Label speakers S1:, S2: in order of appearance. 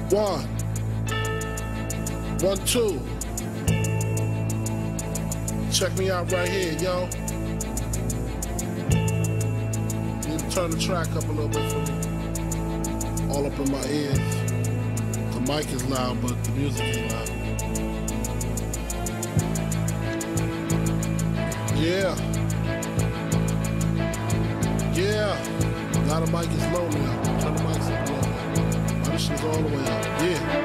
S1: One. 1, 2. Check me out right here, yo. Need to turn the track up a little bit for me. All up in my ears. The mic is loud, but the music is loud. Yeah. Yeah. Now the mic is low now. Turn the mic up a little bit. Oh, this shit's all the way up. Yeah.